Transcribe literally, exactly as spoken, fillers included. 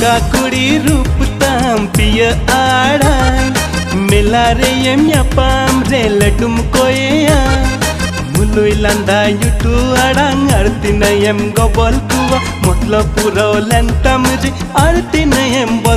bonga kuri Ruptam piya aadai mela re yem yapam re ladum koya mului landa yutu adang arti nayem gobol kuwa motlo puro lentam ji arti nayem